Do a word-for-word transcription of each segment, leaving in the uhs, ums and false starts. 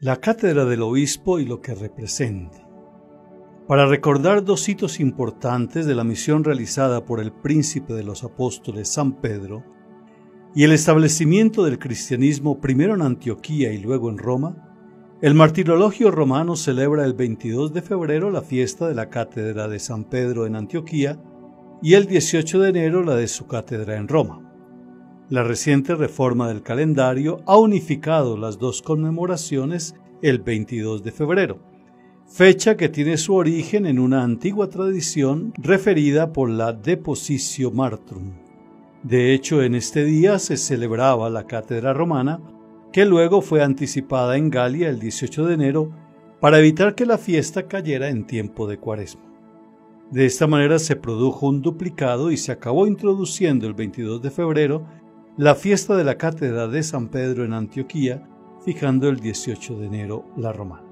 La cátedra del obispo y lo que representa. Para recordar dos hitos importantes de la misión realizada por el príncipe de los apóstoles San Pedro y el establecimiento del cristianismo primero en Antioquía y luego en Roma, el martirologio romano celebra el veintidós de febrero la fiesta de la cátedra de San Pedro en Antioquía y el dieciocho de enero la de su cátedra en Roma. La reciente reforma del calendario ha unificado las dos conmemoraciones el veintidós de febrero, fecha que tiene su origen en una antigua tradición referida por la Depositio Martrum. De hecho, en este día se celebraba la cátedra romana, que luego fue anticipada en Galia el dieciocho de enero para evitar que la fiesta cayera en tiempo de Cuaresma. De esta manera se produjo un duplicado y se acabó introduciendo el veintidós de febrero la fiesta de la cátedra de San Pedro en Antioquía, fijando el dieciocho de enero la romana.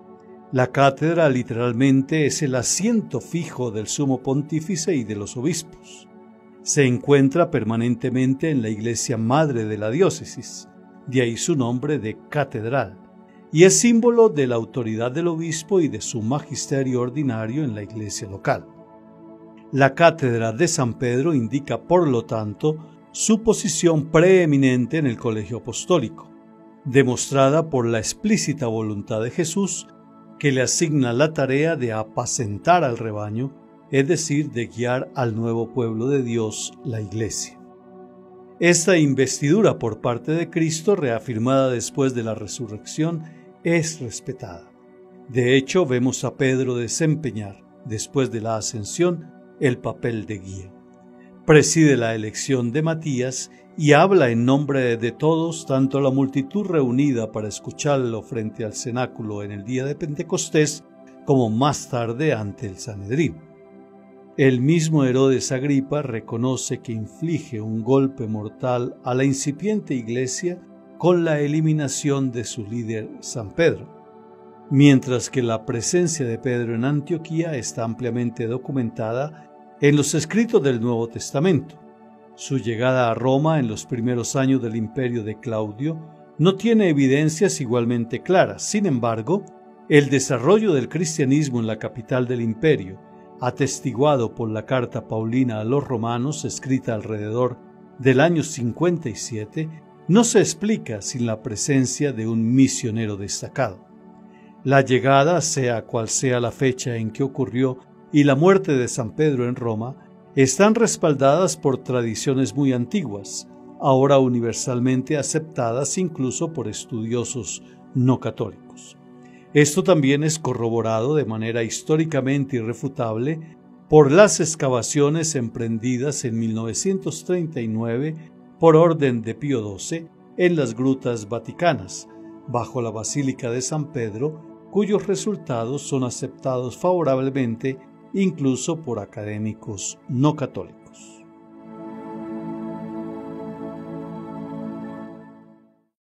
La cátedra literalmente es el asiento fijo del sumo pontífice y de los obispos. Se encuentra permanentemente en la iglesia madre de la diócesis, de ahí su nombre de catedral, y es símbolo de la autoridad del obispo y de su magisterio ordinario en la iglesia local. La cátedra de San Pedro indica, por lo tanto, su posición preeminente en el colegio apostólico, demostrada por la explícita voluntad de Jesús, que le asigna la tarea de apacentar al rebaño, es decir, de guiar al nuevo pueblo de Dios, la Iglesia. Esta investidura por parte de Cristo, reafirmada después de la resurrección, es respetada. De hecho, vemos a Pedro desempeñar, después de la ascensión, el papel de guía. Preside la elección de Matías y habla en nombre de todos, tanto la multitud reunida para escucharlo frente al cenáculo en el día de Pentecostés, como más tarde ante el Sanedrín. El mismo Herodes Agripa reconoce que inflige un golpe mortal a la incipiente iglesia con la eliminación de su líder San Pedro, mientras que la presencia de Pedro en Antioquía está ampliamente documentada en los escritos del Nuevo Testamento. Su llegada a Roma en los primeros años del imperio de Claudio no tiene evidencias igualmente claras. Sin embargo, el desarrollo del cristianismo en la capital del imperio, atestiguado por la carta paulina a los romanos, escrita alrededor del año cincuenta y siete, no se explica sin la presencia de un misionero destacado. La llegada, sea cual sea la fecha en que ocurrió, y la muerte de San Pedro en Roma están respaldadas por tradiciones muy antiguas, ahora universalmente aceptadas incluso por estudiosos no católicos. Esto también es corroborado de manera históricamente irrefutable por las excavaciones emprendidas en mil novecientos treinta y nueve por orden de Pío doce en las grutas vaticanas, bajo la Basílica de San Pedro, cuyos resultados son aceptados favorablemente incluso por académicos no católicos.